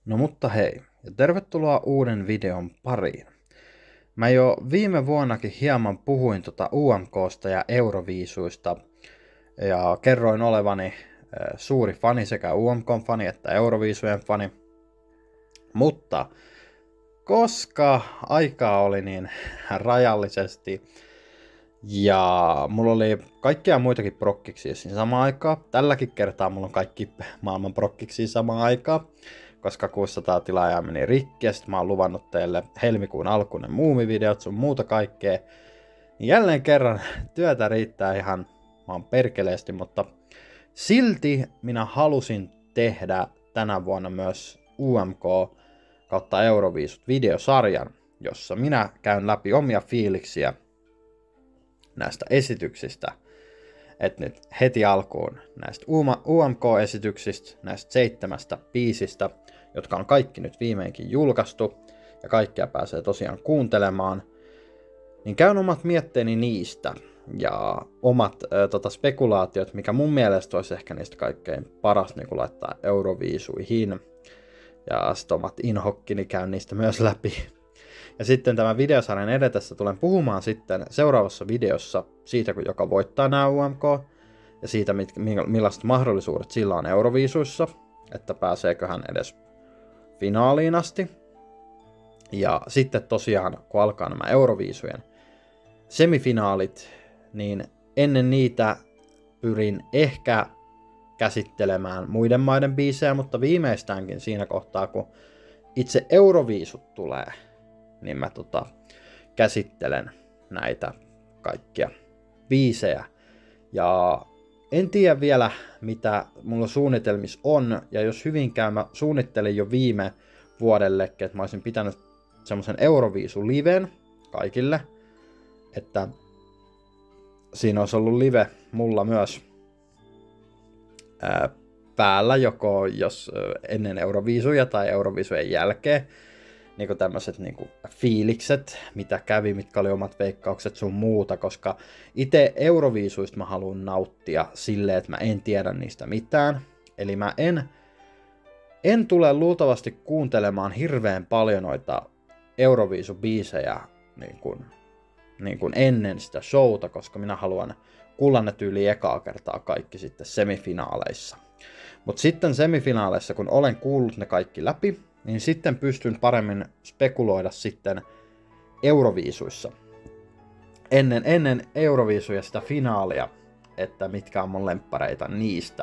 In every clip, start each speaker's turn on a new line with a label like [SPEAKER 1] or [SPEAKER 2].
[SPEAKER 1] No mutta hei, ja tervetuloa uuden videon pariin. Mä jo viime vuonnakin hieman puhuin UMKsta ja Euroviisuista ja kerroin olevani suuri fani, sekä UMKn fani että Euroviisujen fani. Mutta koska aikaa oli niin rajallisesti ja mulla oli kaikkia muitakin prokkiksia siinä samaan aikaan, tälläkin kertaa mulla on kaikki maailman prokkiksia samaan aikaan, koska 600 tilaajaa meni rikki ja sit mä oon luvannut teille helmikuun alkuun muumivideot sun muuta kaikkea. Niin jälleen kerran työtä riittää ihan maan perkeleesti, mutta silti minä halusin tehdä tänä vuonna myös UMK kautta Euroviisut videosarjan, jossa minä käyn läpi omia fiiliksiä näistä esityksistä. Et nyt heti alkuun näistä UMK-esityksistä, näistä 7 biisistä, jotka on kaikki nyt viimeinkin julkaistu, ja kaikkia pääsee tosiaan kuuntelemaan, niin käyn omat mietteeni niistä, ja omat spekulaatiot, mikä mun mielestä olisi ehkä niistä kaikkein paras niin laittaa Euroviisuihin, ja sitten omat inhokkini käyn niistä myös läpi. Ja sitten tämän videosarjan edetessä tulen puhumaan sitten seuraavassa videossa siitä, joka voittaa nämä UMK, ja siitä, millaiset mahdollisuudet sillä on Euroviisuissa, että pääseekö hän edes finaaliin asti. Ja sitten tosiaan, kun alkaa nämä Euroviisujen semifinaalit, niin ennen niitä pyrin ehkä käsittelemään muiden maiden biisejä, mutta viimeistäänkin siinä kohtaa, kun itse Euroviisut tulee, niin mä käsittelen näitä kaikkia biisejä. Ja en tiedä vielä, mitä mulla suunnitelmissa on, ja jos hyvin käy, mä suunnittelin jo viime vuodellekin, että mä olisin pitänyt semmoisen Euroviisu-liven kaikille, että siinä olisi ollut live mulla myös päällä, joko jos ennen Euroviisuja tai Euroviisujen jälkeen, niinku tämmöiset niinku fiilikset, mitä kävi, mitkä oli omat veikkaukset sun muuta, koska itse Euroviisuista mä haluan nauttia silleen, että mä en tiedä niistä mitään. Eli mä en tule luultavasti kuuntelemaan hirveän paljon noita Euroviisubiisejä niin kuin ennen sitä showta, koska minä haluan kuulla ne tyyliin ekaa kertaa kaikki sitten semifinaaleissa. Mutta sitten semifinaaleissa, kun olen kuullut ne kaikki läpi, niin sitten pystyn paremmin spekuloida sitten Euroviisuissa. Ennen Euroviisuja sitä finaalia, että mitkä on mun lemppareita niistä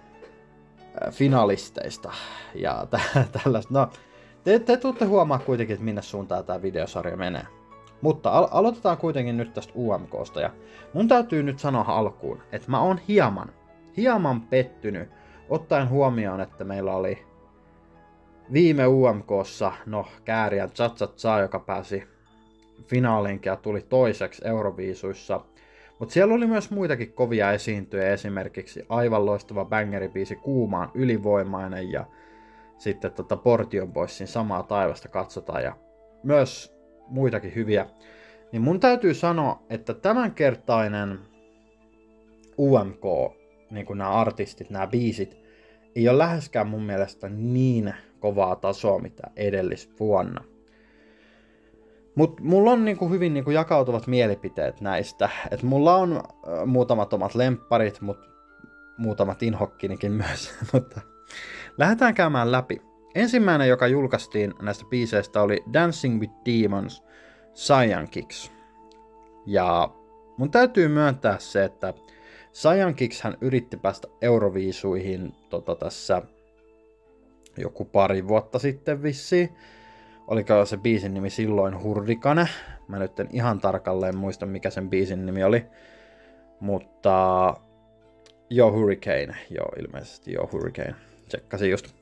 [SPEAKER 1] finalisteista. Ja tällaista. No, te tuutte huomaa kuitenkin, että minne suuntaan tämä videosarja menee. Mutta aloitetaan kuitenkin nyt tästä UMKsta. Ja mun täytyy nyt sanoa alkuun, että mä oon hieman pettynyt, ottaen huomioon, että meillä oli viime UMKssa, Kääriän Cha Cha Cha, joka pääsi finaaliinkin ja tuli toiseksi Euroviisuissa. Mutta siellä oli myös muitakin kovia esiintyjä, esimerkiksi aivan loistava bangeribiisi Kuumaan ylivoimainen ja sitten Portion Boysin Samaa taivasta katsotaan ja myös muitakin hyviä. Niin mun täytyy sanoa, että tämänkertainen UMK, niin kuin nämä artistit, nämä biisit, ei ole läheskään mun mielestä niin kovaa tasoa, mitä edellisvuonna. Mutta mulla on hyvin jakautuvat mielipiteet näistä. Et mulla on muutamat omat lempparit, mutta muutamat inhokkinikin myös. Mutta lähdetään käymään läpi. Ensimmäinen, joka julkaistiin näistä biiseistä, oli Dancing with Demons, Cyan Kicks. Ja mun täytyy myöntää se, että Cyan Kicks hän yritti päästä Euroviisuihin tässä joku pari vuotta sitten vissiin. Oliko se biisin nimi silloin Hurrikane? Mä nyt en ihan tarkalleen muista, mikä sen biisin nimi oli. Mutta Hurricane. Ilmeisesti Hurricane. Tsekkasin just.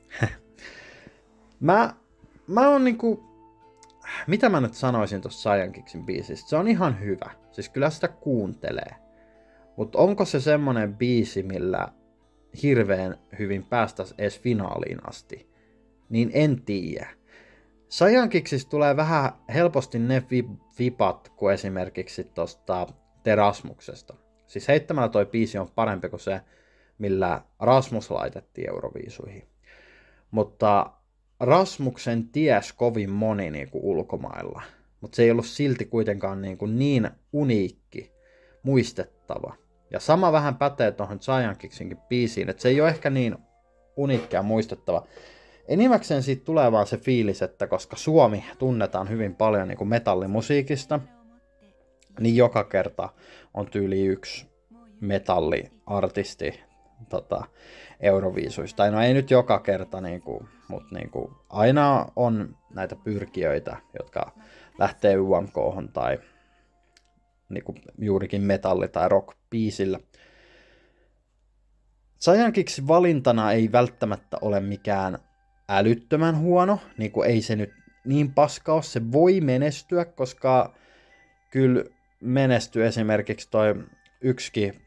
[SPEAKER 1] Mä oon mitä mä nyt sanoisin tossa Cyan Kicksin biisistä? Se on ihan hyvä. Siis kyllä sitä kuuntelee. Mutta onko se semmonen biisi, millä hirveän hyvin päästäisiin edes finaaliin asti? Niin en tiedä. Cyan Kicksistä tulee vähän helposti ne vipat kuin esimerkiksi tosta Terasmuksesta. Siis heittämällä toi biisi on parempi kuin se, millä Rasmus laitettiin Euroviisuihin. Mutta Rasmuksen ties kovin moni niin kuin ulkomailla, mutta se ei ollut silti kuitenkaan niin uniikki, muistettava. Ja sama vähän pätee tuohon Giant Kicksinkin biisiin, että se ei ole ehkä niin uniikki ja muistettava. Enimmäkseen siitä tulee vaan se fiilis, että koska Suomi tunnetaan hyvin paljon niin kuin metallimusiikista, niin joka kerta on tyyli yksi metalliartisti Euroviisuista. Tai no ei nyt joka kerta, mutta aina on näitä pyrkijöitä, jotka lähtee UMK:hon tai juurikin metalli- tai rock-biisillä. Giant Kicksin valintana ei välttämättä ole mikään älyttömän huono, ei se nyt niin paska ole, se voi menestyä, koska kyllä menestyy esimerkiksi toi yksikin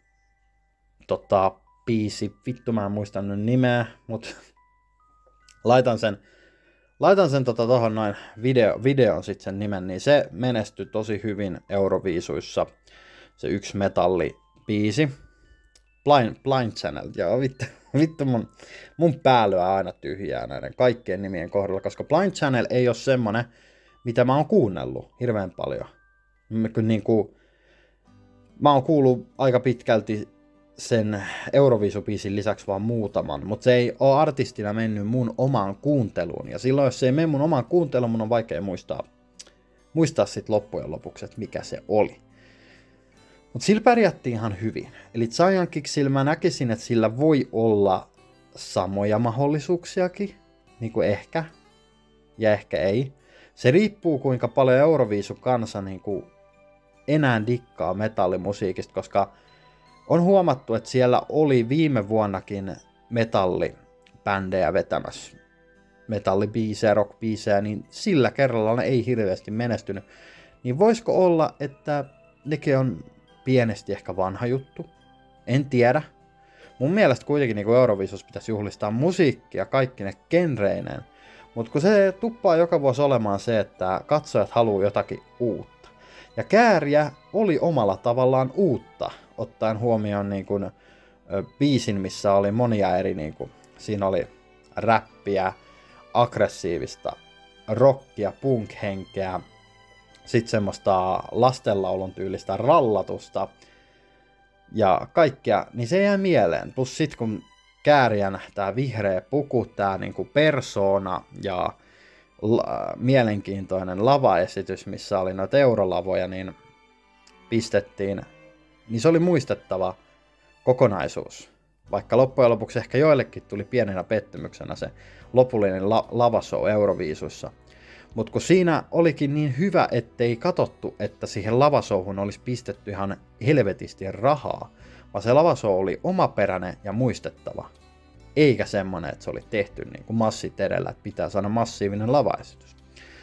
[SPEAKER 1] biisi, vittu mä en muista nyt nimeä, mutta laitan sen tohon noin videon sit sen nimen, niin se menestyi tosi hyvin Euroviisuissa, se yksi metallibiisi. Blind Channel, joo vittu mun päälyä aina tyhjää näiden kaikkien nimien kohdalla, koska Blind Channel ei ole semmonen, mitä mä oon kuunnellut hirveän paljon. Mä oon kuullut aika pitkälti sen Euroviisubiisin lisäksi vaan muutaman, mutta se ei ole artistina mennyt mun omaan kuunteluun, ja silloin jos se ei mene mun omaan kuunteluun, mun on vaikea muistaa sit loppujen lopuksi, että mikä se oli. Mutta sillä pärjättiin ihan hyvin. Eli Giant Kicksillä mä näkisin, että sillä voi olla samoja mahdollisuuksiakin, niin kuin ehkä, ja ehkä ei. Se riippuu kuinka paljon Euroviisu kansa enää dikkaa metallimusiikista, koska on huomattu, että siellä oli viime vuonnakin metallibändejä vetämässä metallibiisejä, rockbiisejä, niin sillä kerralla ne ei hirveästi menestynyt. Niin voisiko olla, että nekin on pienesti ehkä vanha juttu? En tiedä. Mun mielestä kuitenkin Euroviisussa pitäisi juhlistaa musiikkia kaikki ne genreineen. Mutta kun se tuppaa joka vuosi olemaan se, että katsojat haluaa jotakin uutta. Ja Kääriä oli omalla tavallaan uutta, ottaen huomioon biisin, missä oli monia eri, siinä oli räppiä, aggressiivista, rockia, punk-henkeä, sitten semmoista lastenlaulun tyylistä rallatusta ja kaikkea, niin se jää mieleen. Plus sit kun Kääriän tää vihreä puku, tää persoona ja mielenkiintoinen lavaesitys, missä oli noita eurolavoja, niin pistettiin, niin se oli muistettava kokonaisuus. Vaikka loppujen lopuksi ehkä joillekin tuli pienenä pettymyksenä se lopullinen lavashow Euroviisuissa. Mutta kun siinä olikin niin hyvä, ettei katsottu, että siihen lavashowhun olisi pistetty ihan helvetisti rahaa, vaan se lavashow oli omaperäinen ja muistettava. Eikä semmonen, että se oli tehty massit edellä, että pitää saada massiivinen lavaesitys.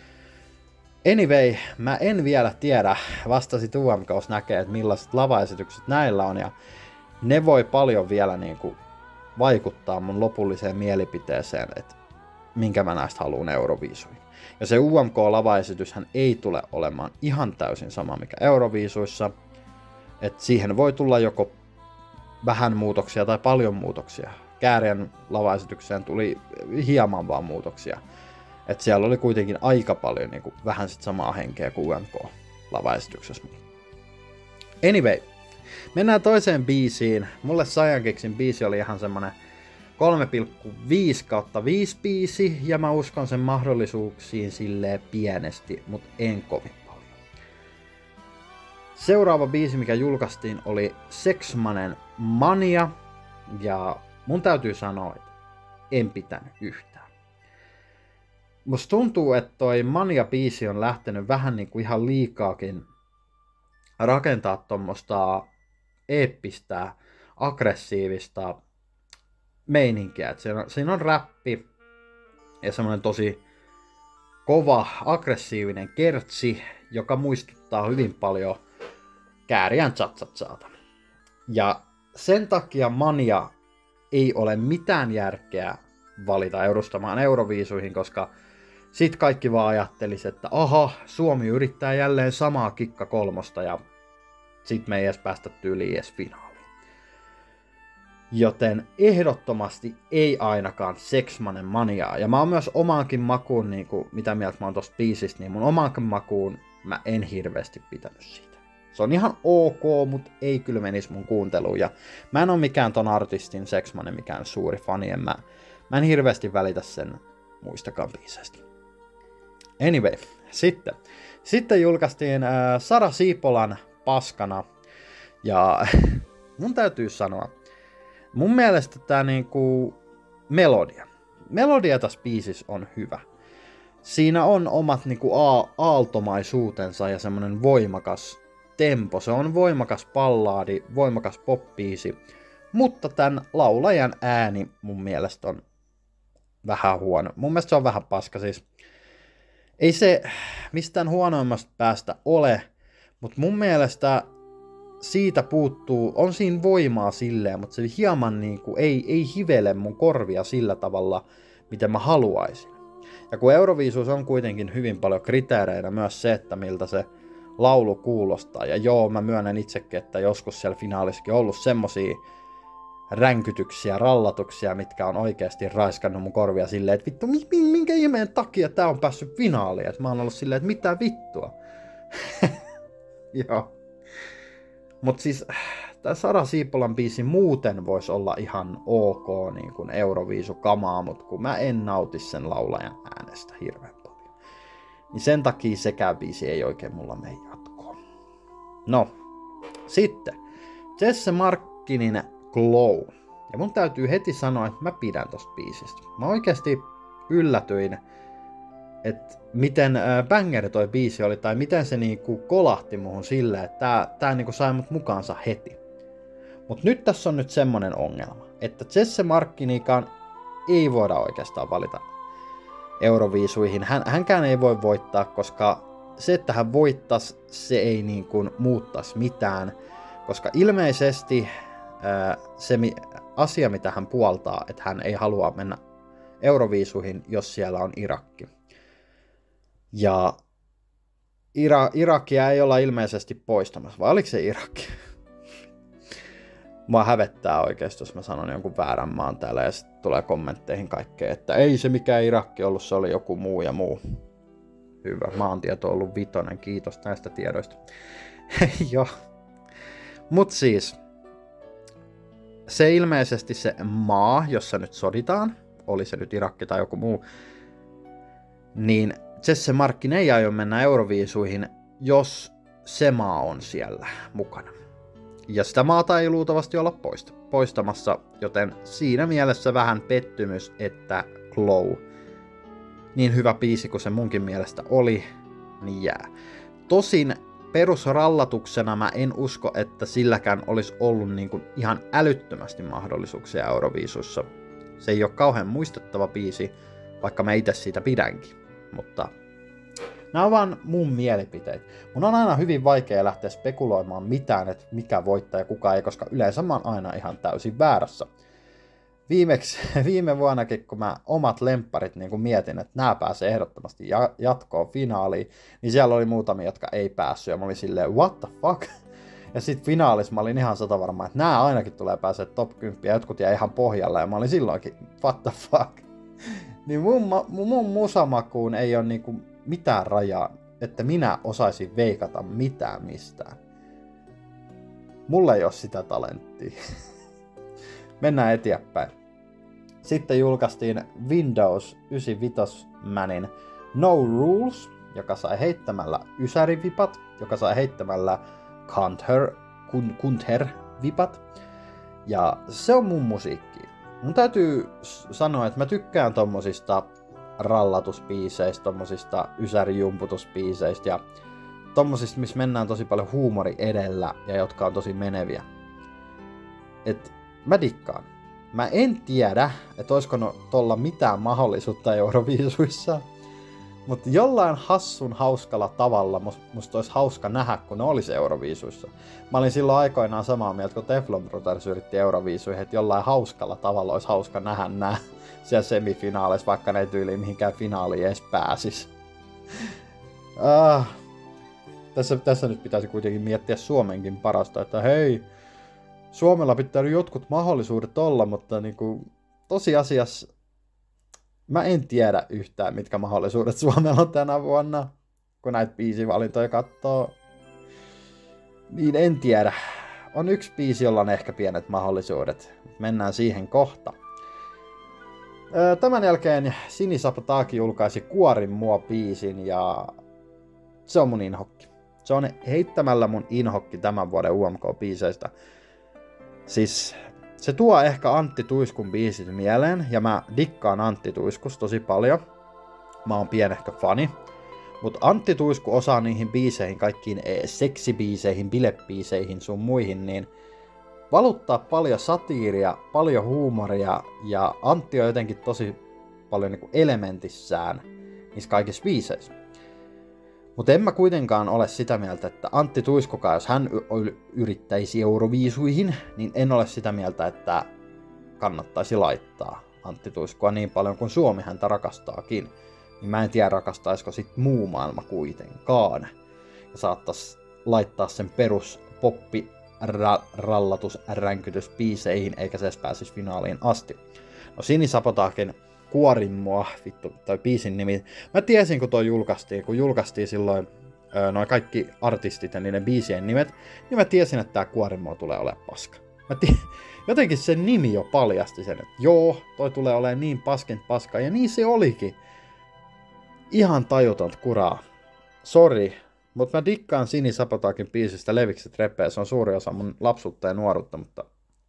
[SPEAKER 1] Anyway, mä en vielä tiedä, vasta sit UMK:ssa näkee, että millaiset lavaesitykset näillä on, ja ne voi paljon vielä vaikuttaa mun lopulliseen mielipiteeseen, että minkä mä näistä haluan Euroviisuihin. Ja se UMK-lavaesityshän ei tule olemaan ihan täysin sama mikä Euroviisuissa, että siihen voi tulla joko vähän muutoksia tai paljon muutoksia. Kääriän lavaesitykseen tuli hieman vaan muutoksia. Että siellä oli kuitenkin aika paljon vähän sit samaa henkeä kuin UMK-lavaesityksessä. Anyway, mennään toiseen biisiin. Mulle Giant Kicksin biisi oli ihan semmonen 3,5/5 biisi, ja mä uskon sen mahdollisuuksiin silleen pienesti, mutta en kovin paljon. Seuraava biisi, mikä julkaistiin, oli Sexmanen Mania, ja mun täytyy sanoa, että en pitänyt yhtään. Musta tuntuu, että toi Mania-biisi on lähtenyt vähän ihan liikaakin rakentaa tommoista eeppistä, aggressiivista meininkiä. Siinä on räppi ja semmoinen tosi kova, aggressiivinen kertsi, joka muistuttaa hyvin paljon Kääriän Cha-Cha-Chata. Ja sen takia Mania ei ole mitään järkeä valita edustamaan Euroviisuihin, koska sit kaikki vaan ajattelis, että aha, Suomi yrittää jälleen samaa kikka kolmosta ja sit me ei edes päästä tyyliin edes finaaliin. Joten ehdottomasti ei ainakaan Seksmanen Maniaa. Ja mä oon myös omaankin makuun, niin kuin, mitä mieltä mä oon tosta biisistä, niin mun omaankin makuun mä en hirveästi pitänyt siitä. Se on ihan ok, mutta ei kyllä menisi mun kuunteluun. Ja mä en oo mikään ton artistin Seksmanen mikään suuri fani. Mä en hirveästi välitä sen muistakaan biiseistä. Anyway, sitten julkaistiin Sara Siipolan Paskana. Ja mun täytyy sanoa, mun mielestä tää niinku melodia tässä biisissä on hyvä. Siinä on omat niinku aaltomaisuutensa ja semmonen voimakas tempo. Se on voimakas ballaadi, voimakas pop-biisi. Mutta tän laulajan ääni mun mielestä on vähän huono. Mun mielestä se on vähän paska siis. Ei se mistään huonoimmasta päästä ole, mutta mun mielestä siitä puuttuu, on siinä voimaa silleen, mutta se hieman niinku ei hivele mun korvia sillä tavalla, miten mä haluaisin. Ja kun Euroviisuus on kuitenkin hyvin paljon kriteereinä myös se, että miltä se laulu kuulostaa. Ja joo, mä myönnän itsekin, että joskus siellä finaalissakin on ollut semmosia ränkytyksiä, rallatuksia, mitkä on oikeasti raiskannut mun korvia silleen, että vittu, minkä ihmeen takia tää on päässyt finaaliin? Että mä oon ollut silleen, että mitä vittua? Joo. Mut siis tää Sara Siipolan biisi muuten voisi olla ihan ok niin kuin Euroviisukamaa, mutta kun mä en nauti sen laulajan äänestä hirveän paljon, niin sen takia sekään biisi ei oikein mulla mene jatkoon. No, sitten Jesse Markkinin Glow. Ja mun täytyy heti sanoa, että mä pidän tosta biisistä. Mä oikeasti yllätyin, että miten banger toi biisi oli, tai miten se niinku kolahti muhun silleen, että tää niinku sai mut mukaansa heti. Mut nyt tässä on nyt semmonen ongelma, että Jesse Markkinikaan ei voida oikeastaan valita Euroviisuihin. Hänkään ei voi voittaa, koska se, että hän voittaisi, se ei niinku muuttaisi mitään, koska ilmeisesti se asia, mitä hän puoltaa, että hän ei halua mennä Euroviisuihin, jos siellä on Irakki. Ja Irakia ei olla ilmeisesti poistamassa, vai oliko se Irakki? Mua hävettää oikeasti, jos mä sanon jonkun väärän maan täällä ja sitten tulee kommentteihin kaikkea, että ei se mikään Irakki ollut, se oli joku muu ja muu. Hyvä, maantieto on ollut 5, kiitos näistä tiedoista. Joo. Mut siis, se ilmeisesti se maa, jossa nyt soditaan, oli se nyt Irakki tai joku muu, niin Jesse Markkin ei aio mennä Euroviisuihin, jos se maa on siellä mukana. Ja sitä maata ei luultavasti olla poistamassa, joten siinä mielessä vähän pettymys, että Glow, niin hyvä biisi kuin se munkin mielestä oli, niin jää. Tosin perusrallatuksena mä en usko, että silläkään olisi ollut niin kuin ihan älyttömästi mahdollisuuksia Euroviisussa. Se ei ole kauhean muistettava biisi, vaikka mä itse siitä pidänkin. Mutta nämä on vaan mun mielipiteet. Mun on aina hyvin vaikea lähteä spekuloimaan mitään, että mikä voittaa ja kuka ei, koska yleensä mä oon aina ihan täysin väärässä. Viime vuonnakin, kun mä omat lempparit niin kun mietin, että nämä pääsee ehdottomasti jatkoon finaaliin, niin siellä oli muutamia, jotka ei päässyt, ja mä olin silleen, what the fuck? Ja sit finaalissa mä olin ihan satavarma, että nämä ainakin tulee pääsee top 10, ja jotkut jäi ihan pohjalle, ja mä olin silloinkin, what the fuck? Niin mun musamakuun ei ole niinku mitään rajaa, että minä osaisin veikata mitään mistään. Mulla ei ole sitä talenttia. Mennään eteenpäin. Sitten julkaistiin Windows 95 Manin No Rules, joka sai heittämällä ysärivipat, joka sai heittämällä Kunther-vipat. Ja se on mun musiikki. Mun täytyy sanoa, että mä tykkään tommosista rallatusbiiseistä, tommosista ysärijumputusbiiseistä ja tommosista, missä mennään tosi paljon huumori edellä ja jotka on tosi meneviä. Et mä dikkaan. Mä en tiedä, että olisiko tolla mitään mahdollisuutta Euroviisuissa, mutta jollain hassun hauskalla tavalla musta olisi hauska nähdä, kun ne olisi Euroviisuissa. Mä olin silloin aikoinaan samaa mieltä, kun Teflon Brothers yritti Euroviisuihin, että jollain hauskalla tavalla olisi hauska nähdä nää siellä semifinaaleissa, vaikka ne ei tyyliin mihinkään finaaliin edes pääsis. Tässä nyt pitäisi kuitenkin miettiä Suomenkin parasta, että hei, Suomella pitää jotkut mahdollisuudet olla, mutta niinku, tosiasiassa mä en tiedä yhtään, mitkä mahdollisuudet Suomella on tänä vuonna, kun näitä biisivalintoja katsoo. Niin en tiedä. On yksi biisi, jolla on ehkä pienet mahdollisuudet. Mennään siihen kohta. Tämän jälkeen Sini Sapotaki julkaisi Kuorin mua biisin ja se on mun inhokki. Se on heittämällä mun inhokki tämän vuoden UMK-biiseistä. Siis se tuo ehkä Antti Tuiskun biisit mieleen ja mä dikkaan Antti Tuiskusta tosi paljon. Mä oon pienehkö fani. Mut Antti Tuisku osaa niihin biiseihin, kaikkiin seksibiiseihin, bilebiiseihin sun muihin, niin valuttaa paljon satiiria, paljon huumoria ja Antti on jotenkin tosi paljon niinku elementissään niissä kaikissa biiseissä. Mutta en mä kuitenkaan ole sitä mieltä, että Antti Tuiskukaan, jos hän yrittäisi Euroviisuihin, niin en ole sitä mieltä, että kannattaisi laittaa Antti Tuiskua niin paljon kuin Suomi häntä rakastaakin. Niin mä en tiedä, rakastaisiko sit muu maailma kuitenkaan. Ja saattais laittaa sen perus poppi rallatus ränkytysbiiseihin, eikä se edes pääsisi finaaliin asti. No Sini Sapotakin Kuorin mua, vittu, toi biisin nimi. Mä tiesin, kun julkaistiin silloin noin kaikki artistit ja niiden biisien nimet, niin mä tiesin, että tää Kuorin mua tulee olemaan paska. Jotenkin sen nimi jo paljasti sen, että joo, toi tulee olemaan niin paska, ja niin se olikin. Ihan tajutonta kuraa. Sori, mutta mä dikkaan Sini Sapotakin biisistä Levikset repeä, se on suuri osa mun lapsuutta ja nuoruutta, mutta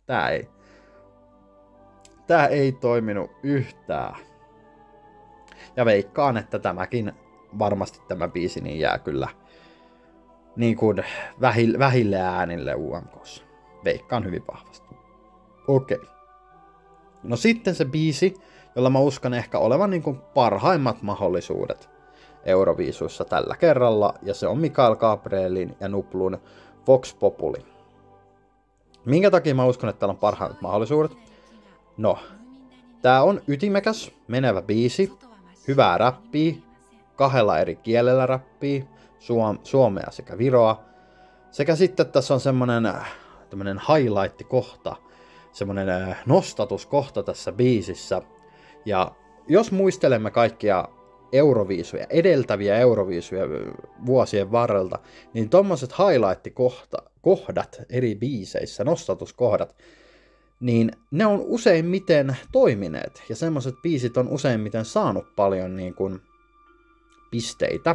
[SPEAKER 1] tää ei toiminut yhtään. Ja veikkaan, että tämäkin, varmasti tämä biisi niin jää kyllä niin kuin vähille äänille UMK:ssa. Veikkaan hyvin vahvasti. Okei. No sitten se biisi, jolla mä uskon ehkä olevan niin kuin parhaimmat mahdollisuudet Euroviisuissa tällä kerralla, ja se on Mikael Gabrielin ja Nuplun Vox Populi. Minkä takia mä uskon, että täällä on parhaimmat mahdollisuudet? No, tää on ytimekäs, menevä biisi, hyvää räppiä, 2 eri kielellä räppiä, suomea sekä viroa, sekä sitten tässä on tämmönen highlight-kohta, semmonen nostatuskohta tässä biisissä, ja jos muistelemme kaikkia Euroviisuja, edeltäviä Euroviisuja vuosien varrelta, niin tommoset highlight-kohdat eri biiseissä, nostatuskohdat, niin ne on useimmiten toimineet, ja semmoset biisit on useimmiten saanut paljon niin kuin pisteitä.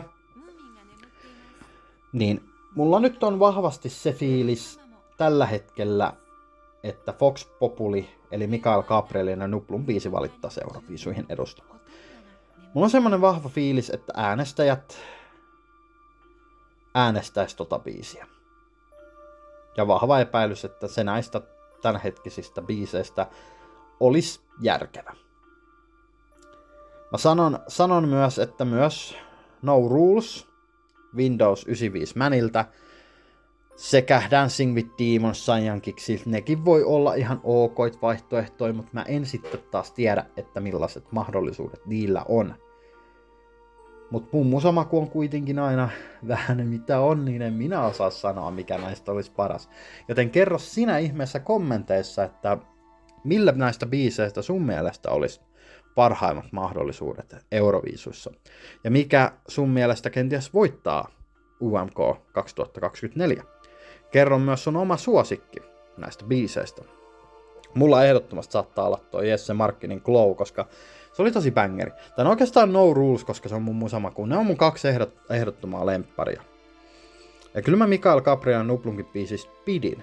[SPEAKER 1] Niin mulla nyt on vahvasti se fiilis tällä hetkellä, että Vox Populi, eli Mikael Gabrielin ja Nuplun biisi valittaisi Euroviisuihin edustamaan. Mulla on semmonen vahva fiilis, että äänestäjät äänestäis tota biisiä. Ja vahva epäilys, että se näistä tämänhetkisistä biiseistä olisi järkevä. Mä sanon myös, että myös No Rules Windows 95 Maniltä sekä Dancing with Demons Cyan Kicksiltä, nekin voi olla ihan okoit vaihtoehtoja, mutta mä en sitten taas tiedä, että millaiset mahdollisuudet niillä on. Mutta mun musamaku on kuitenkin aina vähän mitä on, niin en minä osaa sanoa, mikä näistä olisi paras. Joten kerro sinä ihmeessä kommenteissa, että millä näistä biiseistä sun mielestä olisi parhaimmat mahdollisuudet Euroviisuissa. Ja mikä sun mielestä kenties voittaa UMK 2024. Kerro myös sun oma suosikki näistä biiseistä. Mulla ehdottomasti saattaa olla toi Jesse Markkinin Glow, koska se oli tosi bangeri. Tän oikeastaan No Rules, koska se on mun musamaku. Ne on mun 2 ehdottomaa lempparia. Ja kyllä mä Mikael Gabrielin Nuplunkin biisistä pidin.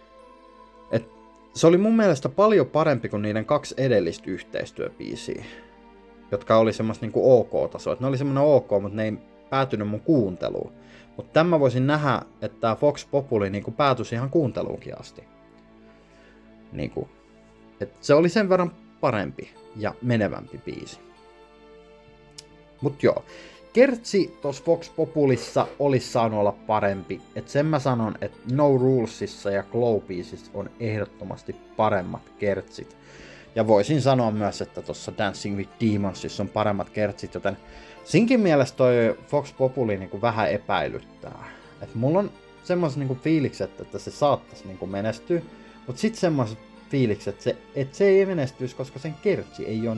[SPEAKER 1] Se oli mun mielestä paljon parempi kuin niiden 2 edellistä yhteistyöbiisiä, jotka oli semmoista niinku OK-tasoa. Ne oli semmoinen OK, mutta ne ei päätynyt mun kuunteluun. Mutta tämän voisin nähdä, että tää Vox Populi niinku päätyisi ihan kuunteluunkin asti. Niinku, se oli sen verran parempi ja menevämpi biisi. Mut joo, kertsi tossa Vox Populissa olisi saanut olla parempi. Et sen mä sanon, että No Rulesissa ja Glow-biisissä on ehdottomasti paremmat kertsit. Ja voisin sanoa myös, että tossa Dancing with Demonsissa on paremmat kertsit, joten sinkin mielestä toi Vox Populi niinku vähän epäilyttää. Et mulla on semmoiset niinku fiilikset, että se saattaisi niinku menestyä, Mutta sitten semmoiset fiilikset, että se ei menestyisi, koska sen kertsi ei ole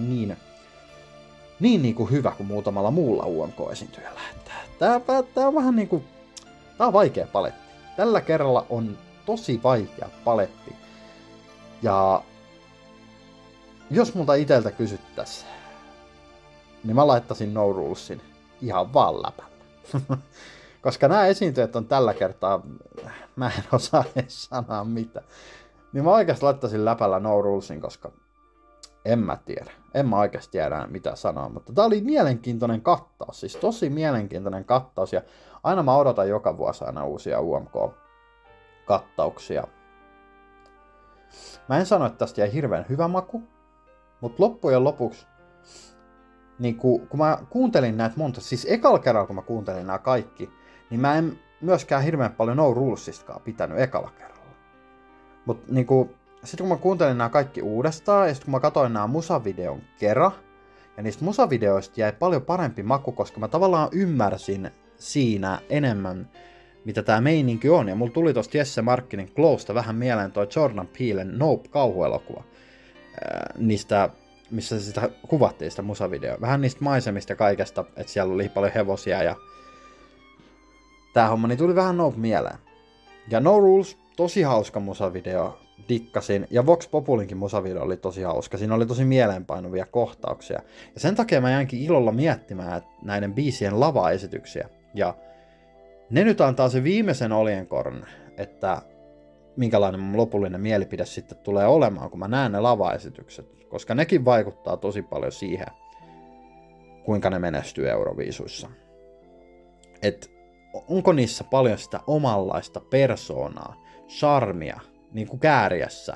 [SPEAKER 1] niin kuin hyvä kuin muutamalla muulla UMK-esiintyjällä. Tää on vähän niinku, tää on vaikea paletti. Tällä kerralla on tosi vaikea paletti. Ja jos multa iteltä kysyttäis, niin mä laittaisin No Rulesin ihan vaan läpällä. Koska nämä esiintyjät on tällä kertaa, mä en osaa edes sanoa mitä. Niin mä oikeasti laittaisin läpällä No Rulesin, koska en mä tiedä. En mä oikeasti tiedä mitä sanoa, mutta tää oli mielenkiintoinen kattaus. Siis tosi mielenkiintoinen kattaus. Ja aina mä odotan joka vuosi aina uusia UMK-kattauksia. Mä en sano, että tästä jäi hirveän hyvä maku. Mutta loppujen lopuksi, niin kun mä kuuntelin näitä monta, siis ekalla kerralla kun mä kuuntelin nämä kaikki, niin mä en myöskään hirveän paljon No Rulesistakaan pitänyt ekalla kerralla. Mutta niin sitten kun mä kuuntelin nämä kaikki uudestaan, ja sitten kun mä katsoin nämä musavideon kerran, ja niistä musavideoista jäi paljon parempi maku, koska mä tavallaan ymmärsin siinä enemmän, mitä tää meininki on. Ja mulla tuli tosta Jesse Markkinin Closesta vähän mieleen toi Jordan Peelen Nope-kauhuelokuva. Niistä, missä sitä kuvattiin sitä musavideoa. Vähän niistä maisemista ja kaikesta, että siellä oli paljon hevosia ja tää homma, niin tuli vähän Nope mieleen. Ja No Rules, tosi hauska musavideo, dikkasin. Ja Vox Populinkin musavideo oli tosi hauska. Siinä oli tosi mieleenpainuvia kohtauksia. Ja sen takia mä jäinkin ilolla miettimään näiden biisien lavaesityksiä. Ja ne nyt antaa se viimeisen oljenkorren, että minkälainen mun lopullinen mielipide sitten tulee olemaan, kun mä näen ne lavaesitykset. Koska nekin vaikuttaa tosi paljon siihen, kuinka ne menestyy Euroviisuissa. Et onko niissä paljon sitä omanlaista persoonaa, charmia, niin kuin Kääriässä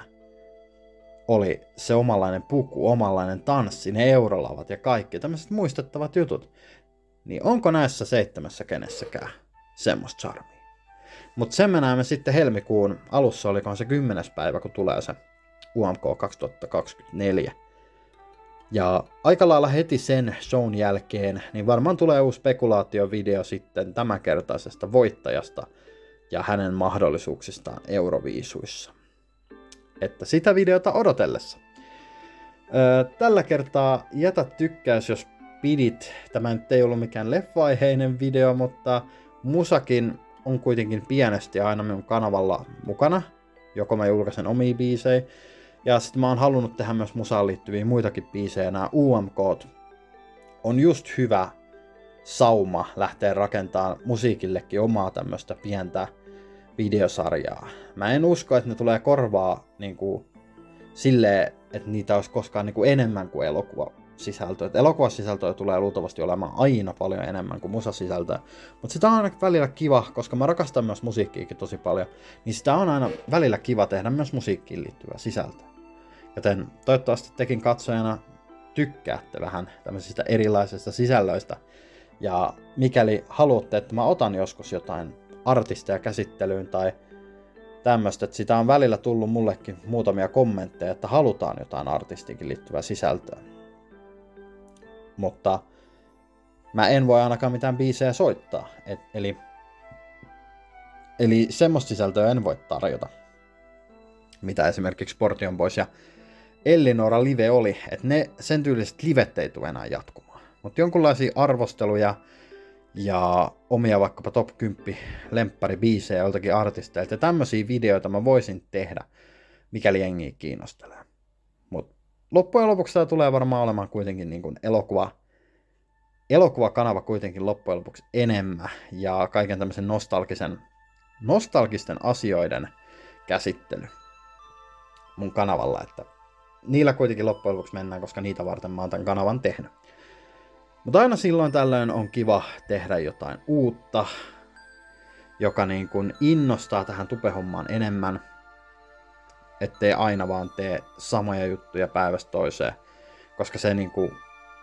[SPEAKER 1] oli se omanlainen puku, omanlainen tanssi, ne eurolavat ja kaikki tämmöiset muistettavat jutut. Niin onko näissä 7 kenessäkään semmoista charmia? Mutta sen me näemme sitten helmikuun alussa, olikohan se 10. päivä, kun tulee se UMK 2024. Ja aika lailla heti sen shown jälkeen, niin varmaan tulee uusi spekulaatiovideo sitten tämänkertaisesta voittajasta ja hänen mahdollisuuksistaan Euroviisuissa. Että sitä videota odotellessa. Tällä kertaa jätä tykkäys, jos pidit. Tämä nyt ei ollut mikään leffa-aiheinen video, mutta musakin on kuitenkin pienesti aina minun kanavalla mukana. Joko mä julkaisen omia biisejä. Ja sitten mä oon halunnut tehdä myös musaan liittyviä muitakin biisejä. Nämä UMKt on just hyvä sauma lähteä rakentamaan musiikillekin omaa tämmöistä pientä videosarjaa. Mä en usko, että ne tulee korvaa niinku silleen, että niitä olisi koskaan niinku enemmän kuin elokuvasisältöä. Elokuvasisältöä tulee luultavasti olemaan aina paljon enemmän kuin musasisältöä. Mutta sitä on aina välillä kiva, koska mä rakastan myös musiikkiakin tosi paljon, niin sitä on aina välillä kiva tehdä myös musiikkiin liittyvää sisältöä. Joten toivottavasti tekin katsojana tykkäätte vähän tämmöisistä erilaisista sisällöistä. Ja mikäli haluatte, että mä otan joskus jotain artisteja käsittelyyn tai tämmöistä, että sitä on välillä tullut mullekin muutamia kommentteja, että halutaan jotain artistiinkin liittyvää sisältöä. Mutta mä en voi ainakaan mitään biisejä soittaa. Eli semmoista sisältöä en voi tarjota, mitä esimerkiksi Sportion Boys ja Ellinora live oli, että ne sen tyyliset livet ei tule enää jatkumaan. Mutta jonkunlaisia arvosteluja ja omia vaikkapa top 10 lempparibiisejä joltakin artisteilta ja tämmöisiä videoita mä voisin tehdä, mikäli jengiä kiinnostelee. Mutta loppujen lopuksi tämä tulee varmaan olemaan kuitenkin niin kuin elokuvakanava kuitenkin loppujen lopuksi enemmän ja kaiken tämmöisen nostalgisten asioiden käsittely mun kanavalla, että niillä kuitenkin loppujen lopuksi mennään, koska niitä varten mä oon tämän kanavan tehnyt. Mutta aina silloin tällöin on kiva tehdä jotain uutta, joka niin kuin innostaa tähän tupehommaan enemmän, ettei aina vaan tee samoja juttuja päivästä toiseen, koska se, niin kuin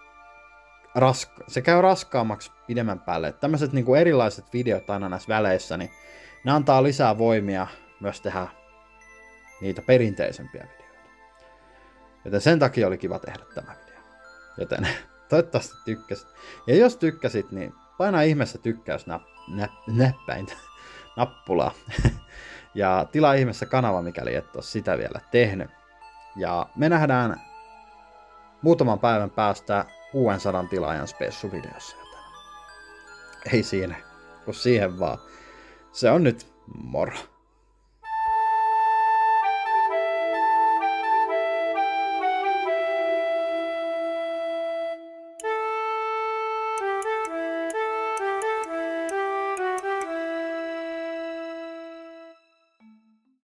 [SPEAKER 1] se käy raskaammaksi pidemmän päälle. Että tämmöiset niin kuin erilaiset videot aina näissä väleissä, niin ne antaa lisää voimia myös tehdä niitä perinteisempiä videoita. Joten sen takia oli kiva tehdä tämä video. Joten toivottavasti tykkäsit. Ja jos tykkäsit, niin paina ihmeessä tykkäys näppäintä, nappulaa. Ja tilaa ihmeessä kanava, mikäli et ole sitä vielä tehnyt. Ja me nähdään muutaman päivän päästä 600 tilaajan spessuvideossa. Ei siinä, kun siihen vaan. Se on nyt moro.